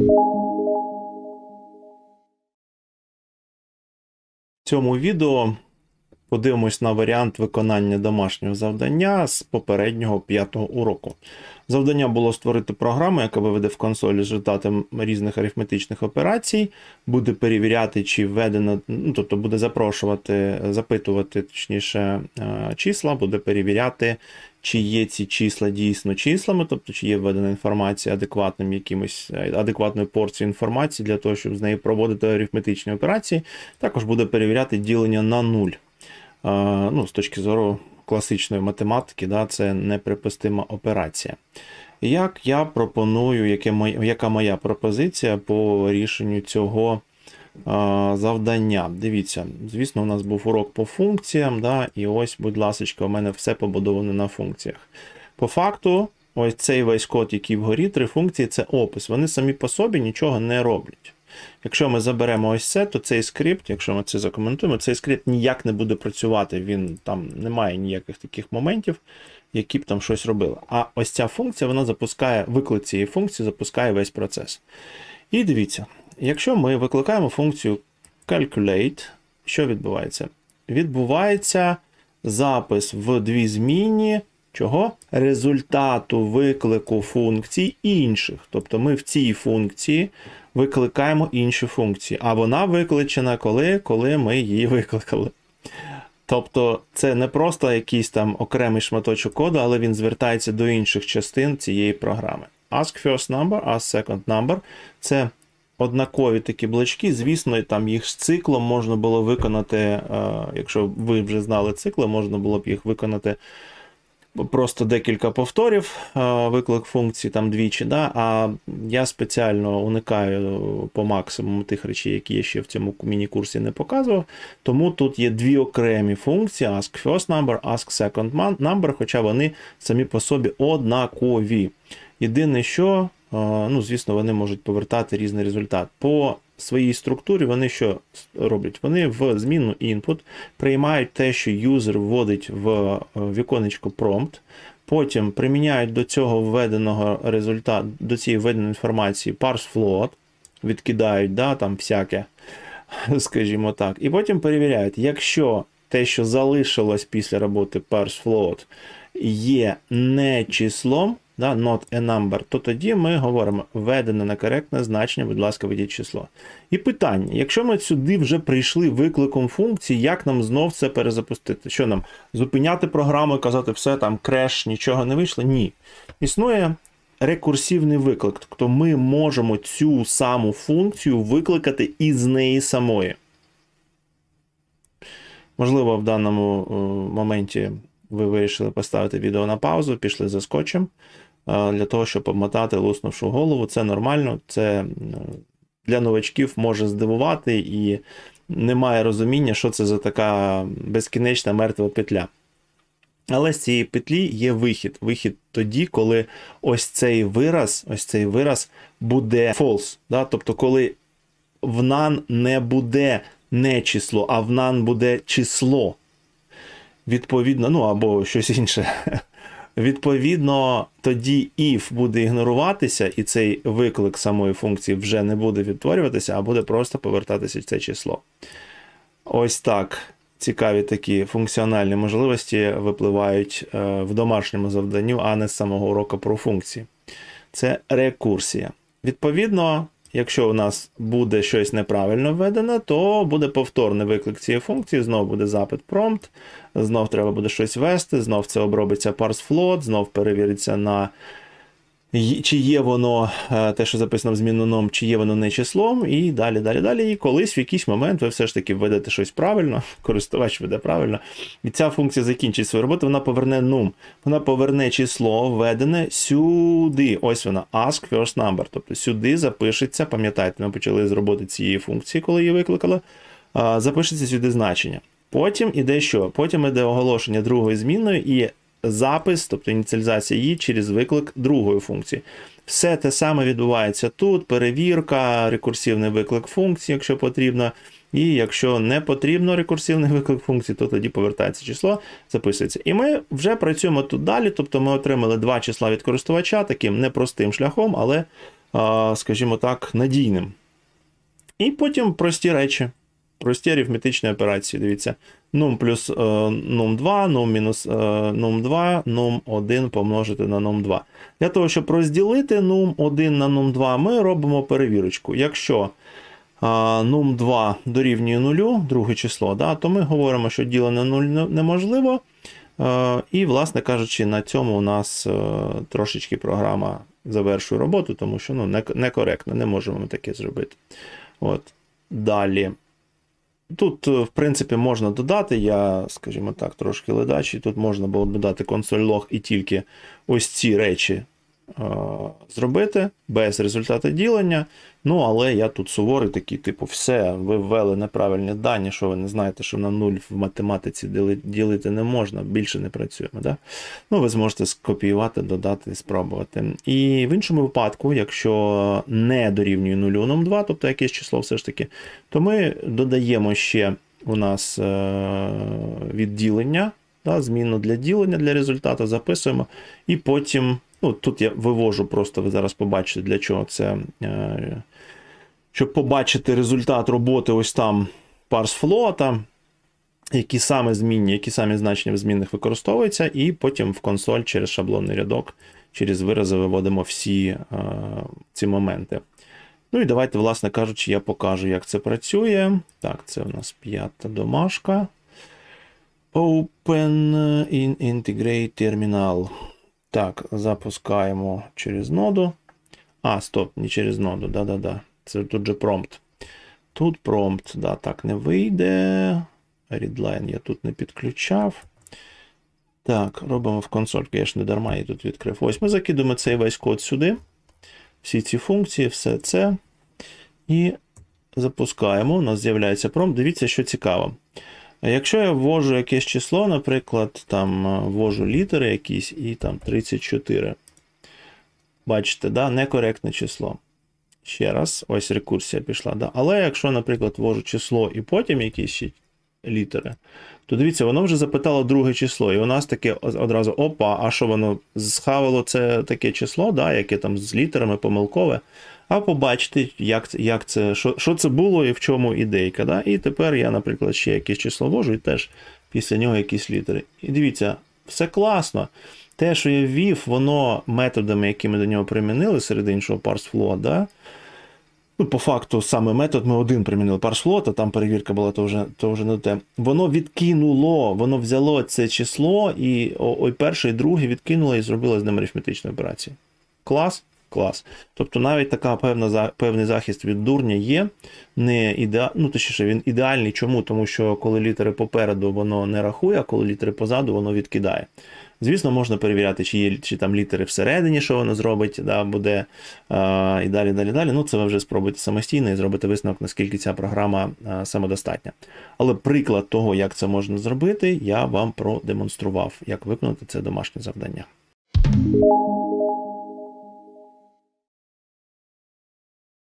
В цьому відео подивимось на варіант виконання домашнього завдання з попереднього 5-го уроку. Завдання було створити програму, яка виведе в консоль результати різних арифметичних операцій, буде перевіряти, чи введено, тобто буде запитувати точніше числа, буде перевіряти, чи є ці числа дійсно числами, тобто чи є введена інформація адекватною порцією інформації для того, щоб з нею проводити арифметичні операції. Також буде перевіряти ділення на нуль. З точки зору класичної математики, це неприпустима операція. Як я пропоную, яка моя пропозиція по рішенню цього завдання? Дивіться, звісно, у нас був урок по функціям, і ось, будь ласка, у мене все побудовано на функціях. По факту, ось цей весь код, який вгорі, 3 функції – це опис. Вони самі по собі нічого не роблять. Якщо ми заберемо ось це, то цей скрипт, якщо ми це закоментуємо, цей скрипт ніяк не буде працювати, він там немає ніяких таких моментів, які б там щось робили. А ось ця функція, вона запускає, виклик цієї функції запускає весь процес. І дивіться, якщо ми викликаємо функцію calculate, що відбувається? Відбувається запис в дві змінні, чого? Результату виклику функцій інших. Тобто ми в цій функції викликаємо інші функції, а вона викличена коли ми її викликали. Тобто це не просто якийсь там окремий шматочок коду, але він звертається до інших частин цієї програми. Ask first number, ask second number – це однакові такі блочки. Звісно, там їх з циклом можна було виконати, якщо ви вже знали цикли, можна було б їх виконати просто декілька повторів, виклик функції там двічі, а я спеціально уникаю по максимуму тих речей, які я ще в цьому міні-курсі не показував. Тому тут є дві окремі функції ask first number, ask second number, хоча вони самі по собі однакові. Єдине, що, звісно, вони можуть повертати різний результат. По своїй структурі вони що роблять? Вони в змінну input приймають те, що юзер вводить в віконечко prompt, потім приміняють до цього введеного результату, до цієї введеної інформації parse float, відкидають, там всяке, скажімо так, і потім перевіряють, якщо те, що залишилось після роботи parse float, є не числом, not a number, то тоді ми говоримо введене некоректне значення, будь ласка, введіть число. І питання, якщо ми сюди вже прийшли викликом функції, як нам знов це перезапустити? Що нам, зупиняти програму і казати, все, там креш, нічого не вийшло? Ні. Існує рекурсивний виклик, тобто ми можемо цю саму функцію викликати із неї самої. Можливо, в даному моменті ви вирішили поставити відео на паузу, пішли за скотчем, для того, щоб обмотати луснувшу голову. Це нормально, це для новачків може здивувати і немає розуміння, що це за така безкінечна мертва петля. Але з цієї петлі є вихід. Вихід тоді, коли ось цей вираз буде false. Тобто, коли в none не буде не число, а в none буде число. Відповідно, або щось інше. Відповідно, тоді if буде ігноруватися, і цей виклик самої функції вже не буде відтворюватися, а буде просто повертатися це число. Ось так цікаві такі функціональні можливості випливають в домашньому завданню, а не з самого уроку про функції. Це рекурсія. Відповідно, якщо у нас буде щось неправильно введено, то буде повторний виклик цієї функції, знову буде запит prompt, знов треба буде щось ввести, знов це обробиться parse float, знов перевіриться на чи є воно, те, що записано в змінну nom, чи є воно не числом, і далі. І колись в якийсь момент ви все ж таки введете щось правильно, користувач веде правильно, і ця функція закінчить свою роботу, вона поверне num, вона поверне число введене сюди, ось вона, ask first number, тобто сюди запишеться, пам'ятаєте, ми почали з роботи цієї функції, коли її викликали, запишеться сюди значення. Потім іде що? Потім іде оголошення другої змінної і запис, тобто ініціалізація її через виклик другої функції. Все те саме відбувається тут, перевірка, рекурсивний виклик функції, якщо потрібно, і якщо не потрібно рекурсивний виклик функції, то тоді повертається число, записується. І ми вже працюємо тут далі, тобто ми отримали два числа від користувача таким непростим шляхом, але скажімо так, надійним. І потім прості речі, прості арифметичні операції. Дивіться, num плюс num 2, num мінус num 2, num 1 помножити на num 2. Для того, щоб розділити num 1 на num 2, ми робимо перевірочку. Якщо num 2 дорівнює 0, друге число, да, то ми говоримо, що ділене 0 неможливо. І, власне кажучи, на цьому у нас трошечки програма завершує роботу, тому що некоректно, не можемо ми таке зробити. От. Далі. Тут, в принципі, можна додати, я, скажімо так, трошки ледачий, тут можна було додати console.log і тільки ось ці речі зробити, без результату ділення. Ну, але я тут суворий такий, типу, все, ви ввели неправильні дані, що ви не знаєте, що на 0 в математиці ділити не можна, більше не працюємо. Да? Ну, ви зможете скопіювати, додати і спробувати. І в іншому випадку, якщо не дорівнює 0 num 2, тобто якесь число все ж таки, то ми додаємо ще у нас відділення, да, зміну для ділення, для результату записуємо, і потім, ну, тут я вивожу просто, ви зараз побачите, для чого це, щоб побачити результат роботи ось там парс флота, які саме змінні, які самі значення в змінних використовуються, і потім в консоль через шаблонний рядок, через вирази виводимо всі ці моменти. Ну і давайте, власне кажучи, я покажу, як це працює. Так, це у нас 5-та домашка. Open in Integrate Terminal. Так, запускаємо через ноду. Стоп, не через ноду, да-да-да. Це тут же промпт. Тут промпт, да, так не вийде. Readline я тут не підключав. Так, робимо в консоль, я ж не дарма її тут відкрив. Ось ми закидуємо цей весь код сюди. Всі ці функції, все це. І запускаємо. У нас з'являється промпт. Дивіться, що цікаво. Якщо я ввожу якесь число, наприклад, там ввожу літери якісь і там 34. Бачите, да, некоректне число. Ще раз, ось рекурсія пішла. Да? Але якщо, наприклад, ввожу число і потім якісь ще літери, то дивіться, воно вже запитало друге число. І у нас таке одразу, опа, а що воно схавало це таке число, да, яке там з літерами помилкове. А побачите, як це, що це було і в чому ідейка. Да? І тепер я, наприклад, ще якесь число ввожу і теж після нього якісь літери. І дивіться, все класно. Те, що я ввів, воно методами, які ми до нього примінили, серед іншого parseFloat, да? Ну, по факту, саме метод ми один примінили parseFloat, а там перевірка була, то вже не те. Воно відкинуло, воно взяло це число, і перше і друге відкинуло і зробило з ним арифметичну операцію. Клас? Клас. Тобто навіть така певний захист від дурня є. Точніше, він ідеальний. Чому? Тому що коли літери попереду воно не рахує, а коли літери позаду воно відкидає. Звісно, можна перевіряти, чи там літери всередині, що воно зробить, да, буде і далі. Ну, це ви вже спробуйте самостійно і зробите висновок, наскільки ця програма самодостатня. Але приклад того, як це можна зробити, я вам продемонстрував, як виконати це домашнє завдання.